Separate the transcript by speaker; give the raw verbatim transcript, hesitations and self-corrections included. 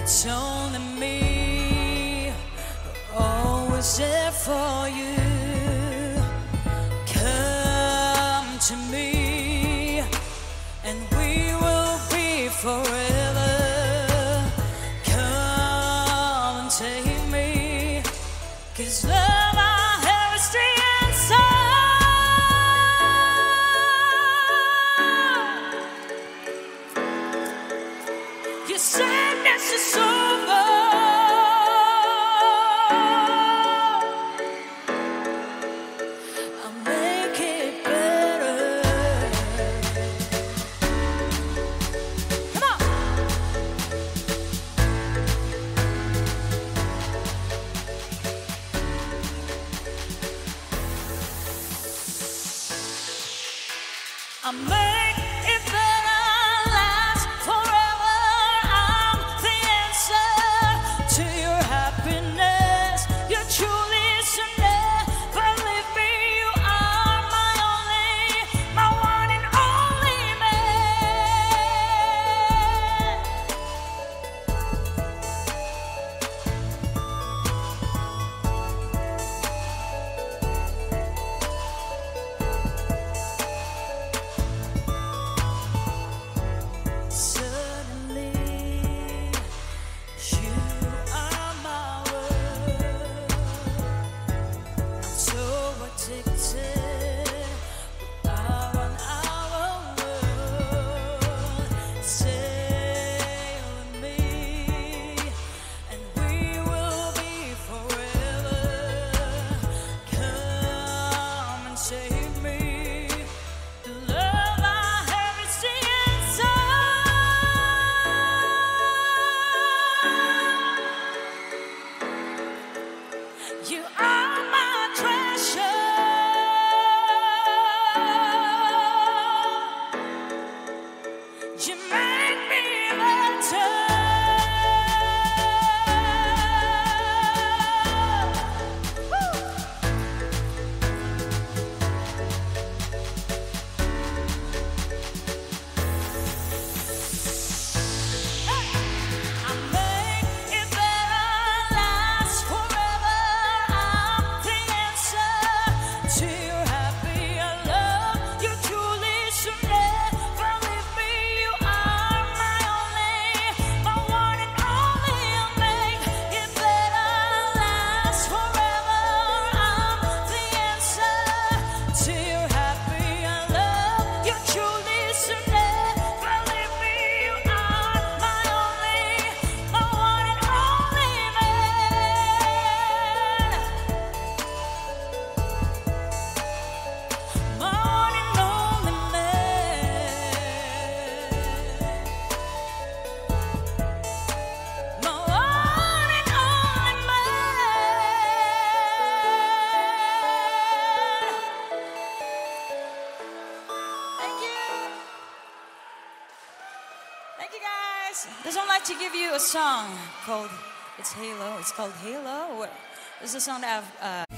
Speaker 1: It's only me, always there for you. Come to me, and we will be forever. Come and take me, 'cause love I have is the answer. Your sadness is over. I'll make it better. Come on. I'll make it better, last forever. I'm the answer to your happiness. You're truly should never leave me. You are my only, my one and only man. Suddenly, you are my world. I'm so addicted. We are on our world. Stay with me, and we will be forever. Come and save me. The love I have is the answer. You are my treasure. You make me better. Woo! I make it better, last forever. I'm the answer to your happy love. You truly should never leave me. You are my only, my one and only. I'll make it better, last forever. I'm the answer to your happy love. You truly should never leave me. You are my only, my one and only man. My one and only man. My one and only man. Thank you. Thank you, guys. This one, I'd like to give you a song called, it's Halo. It's called Halo. This is a song that I've uh,